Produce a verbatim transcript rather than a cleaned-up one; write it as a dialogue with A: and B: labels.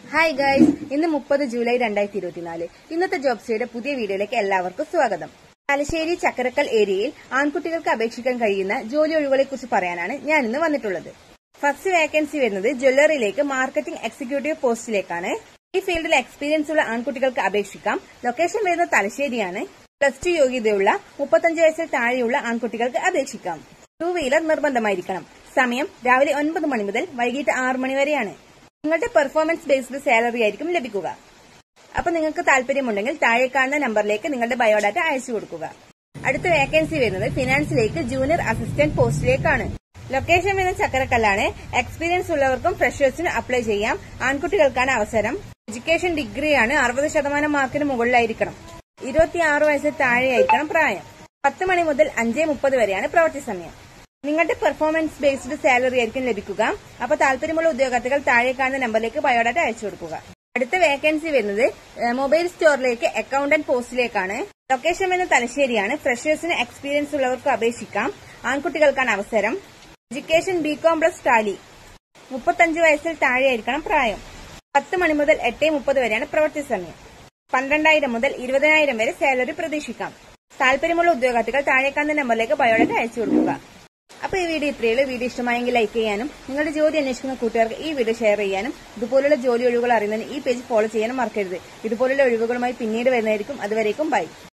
A: Hi guys, ഇന്ന് മുപ്പത് July രണ്ടായിരത്തി ഇരുപത്തിനാല്. ഇന്നത്തെ ജോബ്സിയുടെ പുതിയ വീഡിയോയിലേക്ക് എല്ലാവർക്കും സ്വാഗതം. തലശ്ശേരി ചക്കരക്കൽ ഏരിയയിൽ ആൺകുട്ടികൾക്ക് അപേക്ഷിക്കാൻ കഴിയുന്ന ജോലി ഒഴിവുകളെ കുറിച്ച് പറയാനാണ് ഞാൻ ഇന്ന് വന്നിട്ടുള്ളത്. ഫസ്റ്റ് വേക്കൻസി വരുന്നത് ജ്വല്ലറിയിലേക്ക് മാർക്കറ്റിംഗ് എക്സിക്യൂട്ടീവ് പോസ്റ്റിലേക്കാണ്. ഈ ഫീൽഡിൽ എക്സ്പീരിയൻസ് ഉള്ള ആൺകുട്ടികൾക്ക് അപേക്ഷിക്കാം. ലൊക്കേഷൻ വരുന്നത് തലശ്ശേരിയാണ്. പ്ലസ് ടു യോഗ്യതയുള്ള മുപ്പത്തഞ്ച് വയസ്സിൽ താഴെയുള്ള ആൺകുട്ടികൾക്ക് അപേക്ഷിക്കാം. ടൂ വീലർ നിർബന്ധമായിരിക്കണം. സമയം രാവിലെ ഒൻപത് മണി മുതൽ വൈകിട്ട് ആറ് മണി വരെയാണ്. നിങ്ങളുടെ പെർഫോമൻസ് ബേസ്ഡ് സാലറി ആയിരിക്കും ലഭിക്കുക. അപ്പൊ നിങ്ങൾക്ക് താല്പര്യമുണ്ടെങ്കിൽ താഴെ കാണുന്ന നമ്പറിലേക്ക് നിങ്ങളുടെ ബയോഡാറ്റ അയച്ചു കൊടുക്കുക. അടുത്ത വേക്കൻസി വരുന്നത് ഫിനാൻസിലേക്ക് ജൂനിയർ അസിസ്റ്റന്റ് പോസ്റ്റിലേക്കാണ്. ലൊക്കേഷൻ വരുന്നത് ചക്കരക്കല്ലാണ്. എക്സ്പീരിയൻസ് ഉള്ളവർക്കും ഫ്രഷേഴ്സിനും അപ്ലൈ ചെയ്യാം. ആൺകുട്ടികൾക്കാണ് അവസരം. എഡ്യൂക്കേഷൻ ഡിഗ്രിയാണ്. അറുപത് ശതമാനം മാർക്കിന് മുകളിലായിരിക്കണം. ഇരുപത്തിയാറ് വയസ്സിൽ താഴെയായിരിക്കണം പ്രായം. പത്ത് മണി മുതൽ അഞ്ച് മുപ്പത് വരെയാണ് പ്രവൃത്തി സമയം. നിങ്ങളുടെ പെർഫോമൻസ് ബേസ്ഡ് സാലറി ആയിരിക്കും ലഭിക്കുക. അപ്പൊ താല്പര്യമുള്ള ഉദ്യോഗാർത്ഥികൾ താഴെ കാണുന്ന നമ്പറിലേക്ക് ബയോഡാറ്റ അയച്ചു കൊടുക്കുക. അടുത്ത വേക്കൻസി വരുന്നത് മൊബൈൽ സ്റ്റോറിലേക്ക് അക്കൌണ്ടന്റ് പോസ്റ്റിലേക്കാണ്. ലൊക്കേഷൻ വരുന്നത് തലശ്ശേരിയാണ്. ഫ്രഷേഴ്സിന് എക്സ്പീരിയൻസ് ഉള്ളവർക്ക് അപേക്ഷിക്കാം. ആൺകുട്ടികൾക്കാണ് അവസരം. Education BCom plus Tally. മുപ്പത്തഞ്ച് വയസ്സിൽ താഴെയായിരിക്കണം പ്രായം. പത്ത് മണി മുതൽ എട്ട് മുപ്പത് വരെയാണ് പ്രവൃത്തി സമയം. പന്ത്രണ്ടായിരം മുതൽ ഇരുപതിനായിരം വരെ സാലറി പ്രതീക്ഷിക്കാം. താല്പര്യമുള്ള ഉദ്യോഗാർത്ഥികൾ താഴെ കാണുന്ന നമ്പറിലേക്ക് ബയോഡാറ്റ അയച്ചു കൊടുക്കുക. അപ്പൊ ഈ വീഡിയോ ഇത്രയുള്ളൂ. വീഡിയോ ഇഷ്ടമായെങ്കിൽ ലൈക്ക് ചെയ്യാനും നിങ്ങളുടെ ജോലി അന്വേഷിക്കുന്ന കൂട്ടുകാർക്ക് ഈ വീഡിയോ ഷെയർ ചെയ്യാനും ഇതുപോലുള്ള ജോലി ഒഴിവുകൾ അറിയുന്നതിന് ഈ പേജ് ഫോളോ ചെയ്യാനും മറക്കരുത്. ഇതുപോലുള്ള ഒഴിവുകളുമായി പിന്നീട് വരുന്നതായിരിക്കും. അതുവരേക്കും ബൈ.